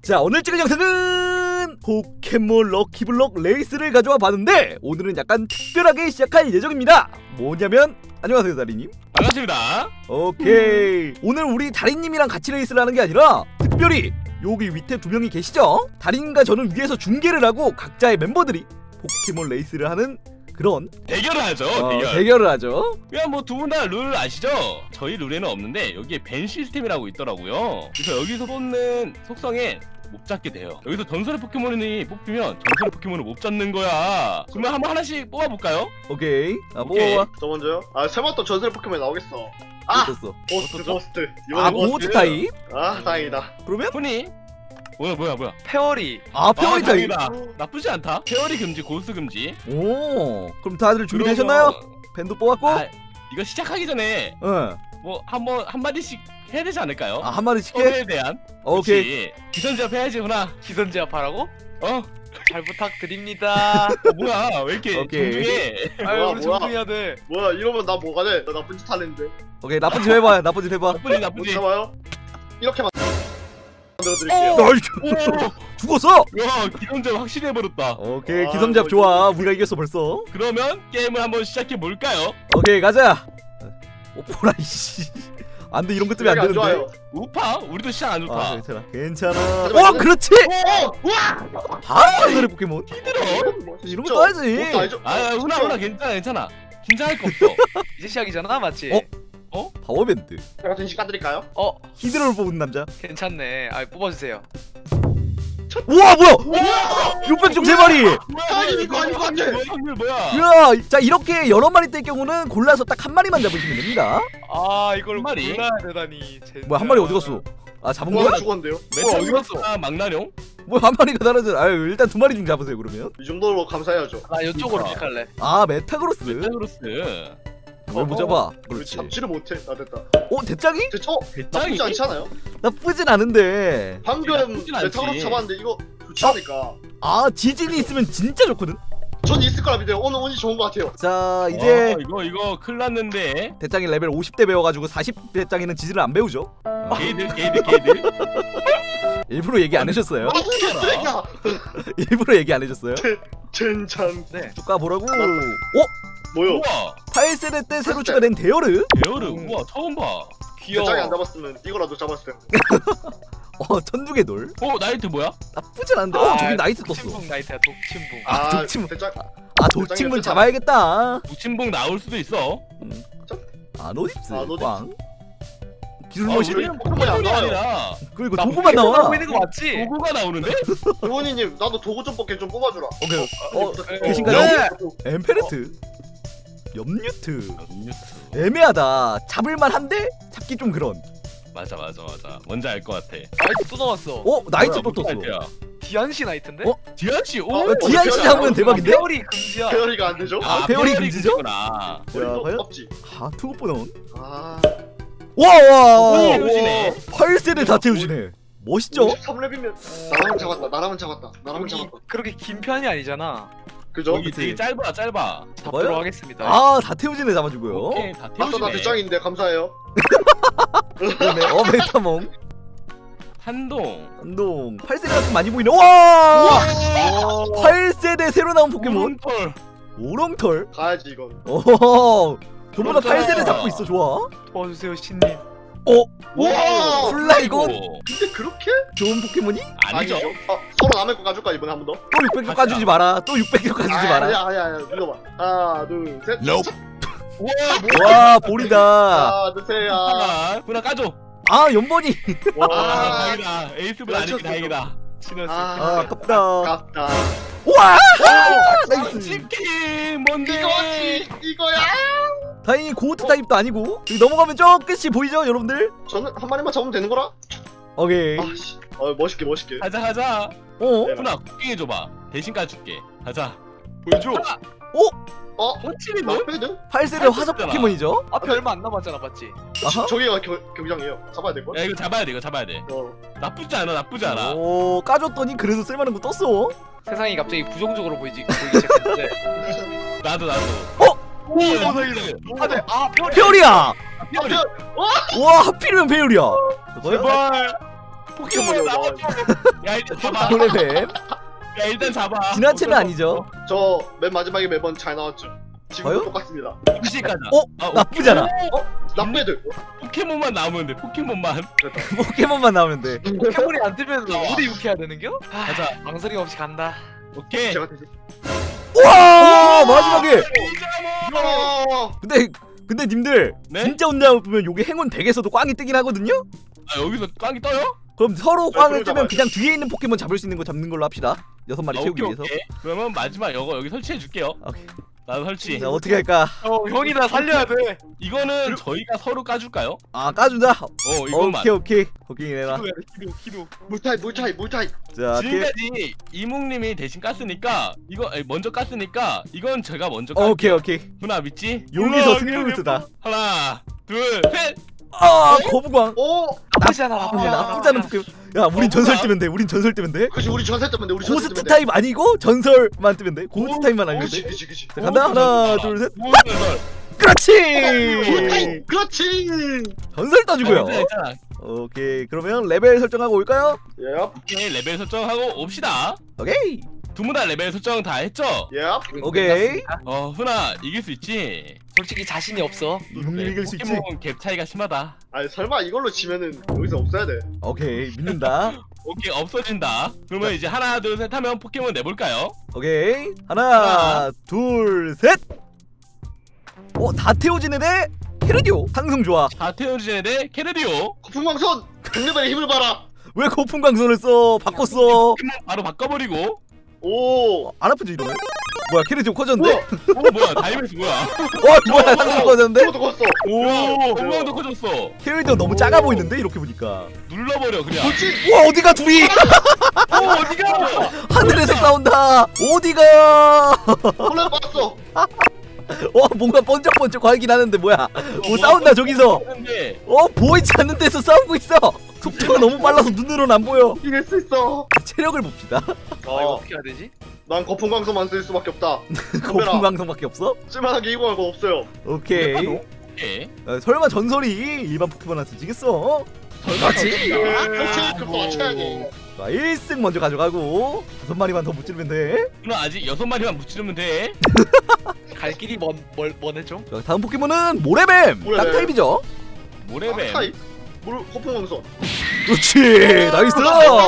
자, 오늘 찍은 영상은 포켓몬 럭키블럭 레이스를 가져와 봤는데 오늘은 약간 특별하게 시작할 예정입니다. 뭐냐면 안녕하세요 다리님. 반갑습니다. 오케이. 오늘 우리 다리님이랑 같이 레이스를 하는 게 아니라 특별히 여기 밑에 두 명이 계시죠? 다리님과 저는 위에서 중계를 하고 각자의 멤버들이 포켓몬 레이스를 하는 그런 대결을 하죠. 대결을 하죠. 그냥 뭐 두 분 다 룰 아시죠? 저희 룰에는 없는데 여기에 밴 시스템이라고 있더라고요. 그래서 여기서 뽑는 속성에 못 잡게 돼요. 여기서 전설의 포켓몬이 뽑히면 전설의 포켓몬을 못 잡는 거야. 그러면 한번 하나씩 뽑아볼까요? 오케이. 오케이. 뽑아봐. 저 먼저요? 아 설마 또 전설의 포켓몬 나오겠어. 아! 어땠어? 고스트. 아, 고스트 타입? 아 다행이다. 그러면? 훈이 뭐야 페어리. 아, 페어리 타입. 다행이다. 나쁘지 않다. 페어리 금지, 고스 금지. 오, 그럼 다들 준비되셨나요? 밴도 뽑았고? 아, 이거 시작하기 전에 응. 뭐 한마디씩 해야 되지 않을까요? 아, 한마디씩 해? 서로에 대한. 오케이. 그치. 기선제압 해야지 훈아. 기선제압하라고? 어? 잘 부탁드립니다. 뭐야 왜 이렇게 오케이. 정중해? 아유 뭐야, 우리 정중해야 돼. 뭐야 이러면 나 뭐가 돼? 나 나쁜 짓 하는데. 오케이, 나쁜 짓 해봐. 나쁜 짓 해봐. 나쁘지 못 나쁘지. 잡아요? 이렇게만 만들어드릴게요. 널 죽었어! 야 기선제압 확실히 해버렸다. 오케이, 아, 기선잡 이거 좋아. 우리가 이겼어 벌써. 그러면 게임을 한번 시작해 볼까요? 오케이, 가자. 보라 이씨. 안돼, 이런 것 때문에 안 안 되는데. 좋아요. 우파? 우리도 시작 안 좋다. 아, 괜찮아. 괜찮아. 하지만 저는- 그렇지. 우와! 바로 전설의 포켓몬. 뭐, 이런 거 진짜. 떠야지. 그것도 아니죠? 아 진짜. 훈아 괜찮아. 긴장할 거 없어. 이제 시작이잖아, 맞지? 파워밴드. 제가 전시 까드릴까요? 히드라를 뽑은 남자. 괜찮네. 아, 뽑아주세요. 우와, 뭐야? 600종 3마리. 아니, 이거 안 돼. 확률 뭐야? 이야, 자, 이렇게 여러 마리 뗄 경우는 골라서 딱 한 마리만 잡으시면 됩니다. 아, 이걸 한 마리? 골라야 되다니. 젠장. 뭐야, 한 마리 어디 갔어? 아, 잡은 거야? 뭐야 죽었는데요? 어디 갔어? 막나뇽? 뭐 한 마리가 다르잖아. 아유, 일단 두 마리 중 잡으세요 그러면. 이 정도로 감사해야죠. 나 이쪽으로 그러니까. 택할래. 아, 메타그로스. 메타그로스. 왜 못 잡아? 왜 그렇지. 잡지를 못해? 나 됐다. 대짱이? 배짱이 나쁘지 않지 않아요? 나쁘진 않은데. 방금 나쁘진 않지. 메타그로스 잡았는데 이거 좋지 않을까? 아, 지진이 있으면 진짜 좋거든. 전 있을 거라 믿어요. 오늘 운이 좋은 것 같아요. 자, 이제 이거 큰일 났는데. 대짱이 레벨 50대 배워가지고 40대짱이는 지진을 안 배우죠. 게이들. 일부러 얘기 안 해줬어요. 아, 쓰레기야! 일부러 얘기 안 해줬어요. 젠장. 네. 쭉 가보라고. 뭐요? 우와 8세대 때 새로 추가된 대여르. 에어르 우와 처음 봐. 귀여워. 대장이 안 잡았으면 이거라도 잡았을 텐데. 천둥의 돌. 나이트 뭐야? 나쁘진 않은데. 저기 나이트 떴어. 독침붕 나이트야, 독침붕. 아, 독침. 대장. 아, 도침문 잡아야겠다. 우침봉 나올 수도 있어. 아노딥스. 아노딥스. 꽝. 기술모실. 우리는 포켓몬이 안 나와요. 아니라 그리고 나 도구만 나와. 보고 있는 거 맞지? 도구가 나오는데? 이원희님 나도 도구 좀 뽑게 좀 뽑아주라. 오케이. 네. 계신가요? 엠페르트. 염뉴트. 애매하다. 잡을만 한데 잡기 좀 그런. 맞아. 뭔지 알 것 같아. 나이트 또 나왔어. 나이트 또 뭐야, 떴어. 나이트야. 디안시 나이트인데? 디안씨 디안씨 잡으면 대박인데? 페어리 금지야. 페어리가 안 되죠? 페어리 금지죠? 금지구나. 우리도 과연? 없지. 투고포넌. 아. 와. 태우지네. 8세대 다 태우지네. 멋있죠? 13렙이면 나라면 잡았다. 여기 그렇게 긴 편이 아니잖아. 그죠? 여기 되게 짧아. 잡도록 하겠습니다. 다 태우지네 잡아주고요. 오케이 다 맞다 나 태우지네. 대장인데 감사해요. 그러네. 메타몽. 한동 8세대가 좀 많이 보이네. 와! 8세대 새로 나온 포켓몬. 털. 오렁털. 가야지 이건. 저보다 8세대 잡고 있어. 좋아. 도와주세요, 신님. 와! 플라이고. 근데 그렇게? 좋은 포켓몬이? 아니죠. 서로 남의 거 가줄까 이번에 한 번 더? 또 600조 까주지 마라. 또 600조 까주지 마라. 아야 믿어봐. 하나 둘 셋. 와, 볼이다. 하나 둘 셋. 훈아 까줘. 연번이. 와. 다행이다. 에이스분 아니기 다행이다. 아깝다. 아깝다. 와! 나이스. 치킨 뭔데? 이거 맞지? 이거야. 다행히 고우트 타입도 아니고. 여기 넘어가면 저 끝이 보이죠, 여러분들? 저는 한 마리만 잡으면 되는 거라? 오케이. 아씨. 멋있게. 가자. 어? 훈아 쿠킹 해줘봐. 대신 까줄게. 가자. 보여줘. 호치리 뭐? 나패드? 8세대 화석 포켓몬이죠? 앞에 얼마 안 남았잖아, 맞지? 아하. 저기가 경장이에요. 잡아야 될 걸? 야 이거 잡아야 돼. 나쁘지 않아. 오, 까줬더니 그래도 쓸만한 거 떴어. 세상이 갑자기 부정적으로 보이기 시작했는데. 나도. 오, 아, 페어리야! 페어리. 와, 하필이면 페어리야. 제발. 포켓몬 나와. 야 일단 잡아. 노래뱀. 야 일단 잡아. 지나치는 아니죠. 저 맨 마지막에 매번 잘 나왔죠. 지금 저요? 똑같습니다. 혹시 가자. 나쁘잖아. 나쁘애들. 포켓몬만 나오면 돼. 포켓몬만. 포켓몬만 나오면 돼. 포켓몬이 안 뜨면 어디 유쾌해야 되는겨? 가자. 망설임 없이 간다. 오케이. 제가 대신. 와 마지막에. 어. 근데 님들 네? 진짜 운다 보면 요게 행운 100에서도 꽝이 뜨긴 하거든요. 아 여기서 꽝이 떠요? 그럼 서로 네, 꽝을 그걸 뜨면 잡아야 그냥 뒤에 있는 포켓몬 잡을 수 있는 거 잡는 걸로 합시다. 6마리 채우기 위해서. 오케이. 그러면 마지막 이거 여기 설치해 줄게요. 오케이. 나도 설치. 자 어떻게 할까? 형이 나 살려야 돼. 이거는 저희가 서로 까줄까요? 아 까준다. 이것만. 오케이 내라. 키도. 물타입. 자 지금까지 이묵님이 대신 깠으니까 이거 먼저 깠으니까 이건 제가 먼저 깠. 오케이. 누나 믿지? 여기서 승부수다. 하나, 둘, 셋. 아 거부광. 오. 나쁘지 않아. 나쁘지 않아. 나쁘지 않은 포켓몬. 야 우린 전설 뜨면 돼. 그렇지 우리 전설 때문에 우리 전설 고스트 때문에. 타입 아니고 전설만 뜨면 돼. 고스트 타입만 아니면 그렇지 돼. 그렇지. 자 간다. 하나 둘 셋. 전설. 그렇지. 그렇지. 전설 떠주고요. 괜찮아. 오케이 그러면 레벨 설정하고 올까요? 예. 오케이 레벨 설정하고 옵시다. 오케이. 두 분 다 레벨 설정 다 했죠? 예. 오케이. 훈아 이길 수 있지. 솔직히 자신이 없어. 이묵님 이길 수 있지. 포켓몬 갭 차이가 심하다. 아니 설마 이걸로 지면은 여기서 없어야 돼. 오케이 믿는다. 오케이 없어진다. 그러면 이제 하나 둘 셋 하면 포켓몬 내볼까요? 오케이 하나 둘 셋. 다 태워지는 애 캐르디오 상승 좋아. 자태현진에 대 캐르디오. 거품광선. 강렬의 힘을 봐라. 왜 거품광선을 써? 바꿨어. 포켓몬 바로 바꿔버리고. 오. 안 아프지 이러면? 뭐야 캐르디오 커졌는데? 뭐야 다이맥스 뭐야? 뭐야 상승 커졌는데? 이것도 컸어. 오 엉망도 커졌어. 캐르디오 너무 작아 보이는데 이렇게 보니까. 눌러버려 그냥. 그렇지. 와 어디가 둘이? 어디가? 하늘에서 싸운다. 어디가? 혼란 봤어. 뭔가 번쩍번쩍 거리긴 하는데 뭐야? 싸운다 저기서. 근데 보이지 않는 데서 싸우고 있어. 속도가 너무 빨라서 눈으로는 안 보여. 이길 수 있어. 체력을 봅시다. 이거 어떻게 해야 되지? 난 거품광선만 쓸 수밖에 없다. 거품광선밖에 없어? 쓸만하게 이거 말고 없어요. 오케이. 오케이. 설마 전설이 일반 포켓몬한테 지겠어? 그렇지. 그렇지. 그거 맞춰야지. 자 1승 먼저 가져가고 5마리만 더 무찌르면 돼. 누나 아직 6마리만 무찌르면 돼. 갈 길이 뭐네 좀? 자, 다음 포켓몬은 모래뱀. 모래뱀. 땅 타입이죠. 모래뱀. 타입. 거품광선. 그렇지. 나이스.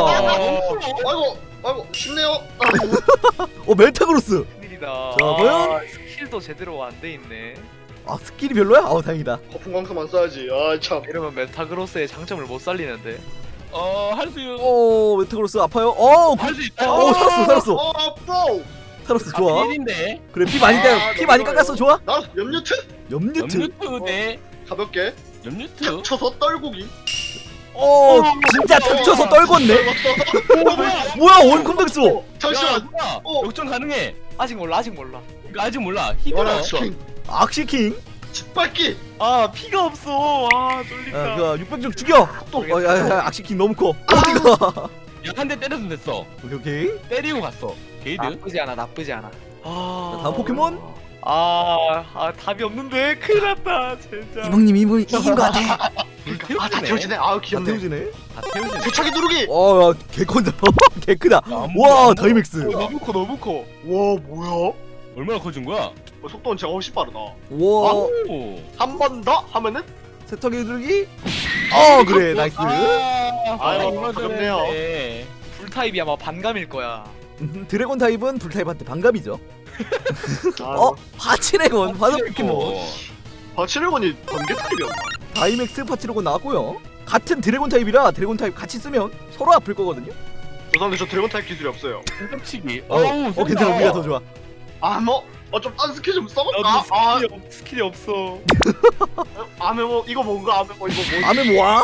아이고 쉽네요. 멜타그로스. 큰일이다. 자, 과연? 스킬도 제대로 안 돼 있네. 스킬이 별로야? 다행이다. 거품광선만 써야지. 아 참. 이러면 메타그로스의 장점을 못 살리는데. 할 수. 멜타그로스 아파요? 할 수 있다. 살았어. 프로. 살았어 좋아. 필인데. 그래 피 많이 깎았어 좋아. 나 염유트. 염유트. 염유트 대 가볍게 염유트. 쳐서 떨구기. 진짜 닥쳐서 떨궜네. 뭐야 원컴백스. 잠시만. 역전 가능해. 아직 몰라. 이거 아직 몰라. 히드라. 악시킹. 짓밟기. 피가 없어. 쫄린다. 그 600점 죽여. 악시킹 너무 커. 어디가? 한 대 때려주면 됐어. 오케이. 때리고 갔어. 게이드. 나쁘지 않아. 자, 다음 포켓몬. 답이 없는데 큰일 났다 진짜. 이몽님 이긴 거 같아. 다 태워지네. 아우 다 귀엽네. 태우지네. 다 태우지. 세차기 누르기. 개 커다. 개 크다. 와 다이맥스. 너무 커. 와 뭐야? 얼마나 커진 거야? 속도는 제가 훨씬 빠르다. 와 오. 한 번 더 하면은 세탁기 들기. 그래 나이스. 아유, 가볍네요. 불 타입이 아마 반감일 거야. 드래곤 타입은 불 타입한테 반감이죠. 아, 파치레곤 화석 포켓몬. 바치레곤이 번개 타입이었나? 다이맥스 파치레곤 나왔고요. 같은 드래곤 타입이라 드래곤 타입 같이 쓰면 서로 아플 거거든요. 죄송한데 저 드래곤 타입 기술이 없어요. 깜찍이. 괜찮아 우리가 더 좋아. 좀 딴 스킬 좀 써볼까? 스킬이 없어. 아메모 이거 뭔가 아메모 이거 뭐지? 아메 뭐야?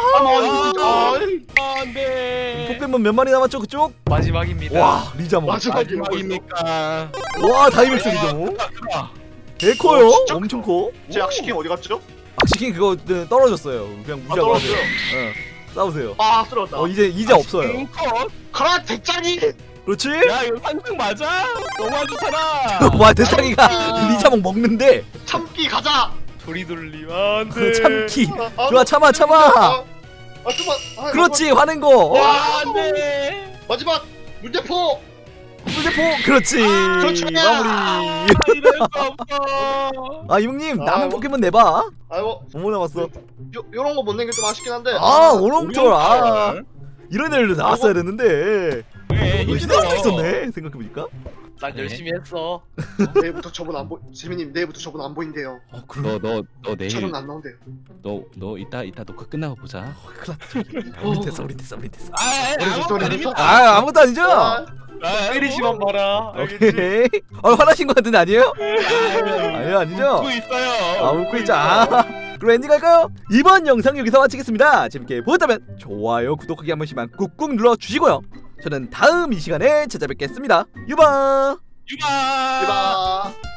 안돼. 포켓몬 몇 마리 남았죠 그쪽? 마지막입니다. 와 리자몽. 마지막입니까? 와 다이맥스 리자몽. 개 커요. 엄청 커. 제 악시킹 어디 갔죠? 악시킹 그거 떨어졌어요. 그냥 무시하고 하세요. 싸우세요. 쓰러졌다. 이제 없어요. 그래 대짱이. 그렇지? 야 이거 환승 맞아? 너무 안 좋잖아. 와 대창이가 리자몽 먹는데. 참기 가자. 조리돌림 안돼. 참기. 좋아 참아. 좀만. 아, 그렇지 화낸 거. 와 안돼. 마지막 물대포. 물대포. 그렇지. 그렇지. 마무리. 이럴 수 없어. 아 이몽님 남은 아이고. 포켓몬 내봐. 아이고 뭐 남았어? 요런 거 못 낸 게 좀 아쉽긴 한데. 아 오롱철. 아 이런 애를 나왔어야 됐는데. 네, 희생하고 있었네 생각해보니까. 난 열심히 했어. 내일부터 저분 안 보. 지민님 내일부터 저분 안 보인대요. 그럼 너 내일 촬영 안 나온대요. 너 이따 녹화 끝나고 보자. 우리 됐어 우리 됐어. 소리 됐어? 아 아무것도 아니죠? 아, 때리지만 봐라. 알겠지? 오케이. 화나신 것 같은데 아니에요? 아니요 아니죠? 웃고 있어요. 아 웃고 있죠. 그럼 엔딩 할까요? 이번 영상 여기서 마치겠습니다. 재밌게 보셨다면 좋아요 구독하기 한 번씩만 꾹꾹 눌러주시고요. 저는 다음 이 시간에 찾아뵙겠습니다. 유바. 유바. 이봐.